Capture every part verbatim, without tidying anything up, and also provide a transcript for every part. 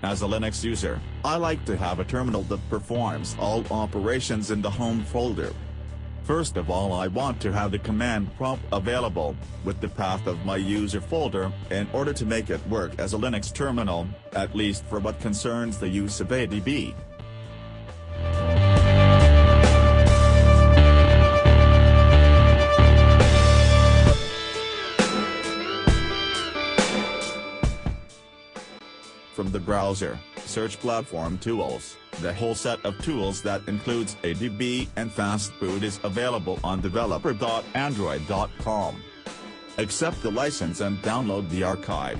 As a Linux user, I like to have a terminal that performs all operations in the home folder. First of all, I want to have the command prompt available, with the path of my user folder, in order to make it work as a Linux terminal, at least for what concerns the use of A D B. From the browser, search Platform Tools. The whole set of tools that includes A D B and Fastboot is available on developer dot android dot com. Accept the license and download the archive.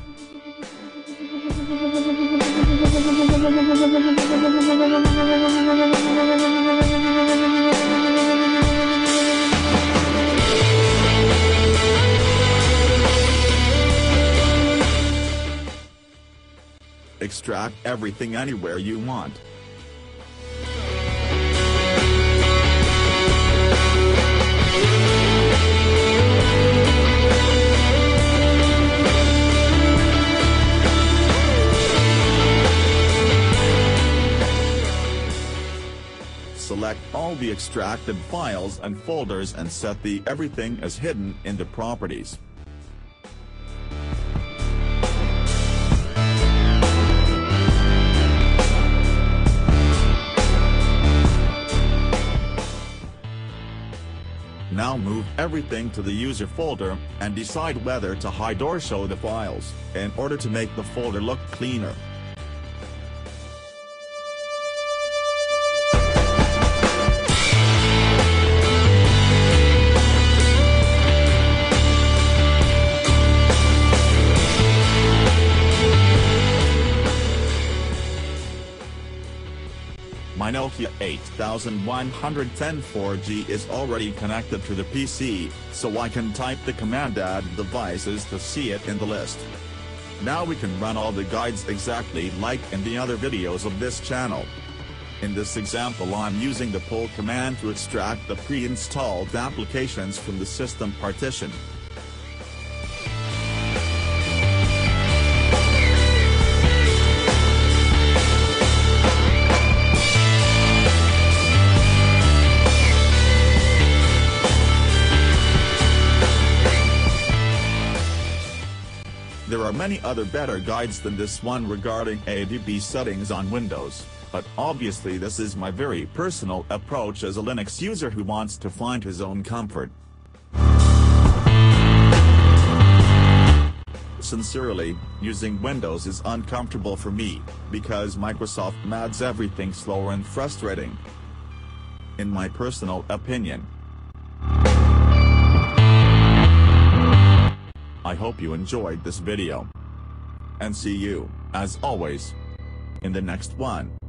Extract everything anywhere you want. Select all the extracted files and folders and set the everything as hidden in the properties. Now move everything to the user folder, and decide whether to hide or show the files, in order to make the folder look cleaner. My Nokia eight one one four G is already connected to the P C, so I can type the command add devices to see it in the list. Now we can run all the guides exactly like in the other videos of this channel. In this example, I'm using the pull command to extract the pre-installed applications from the system partition. There are many other better guides than this one regarding A D B settings on Windows, but obviously this is my very personal approach as a Linux user who wants to find his own comfort. Sincerely, using Windows is uncomfortable for me, because Microsoft makes everything slower and frustrating. In my personal opinion. I hope you enjoyed this video. And see you, as always, in the next one.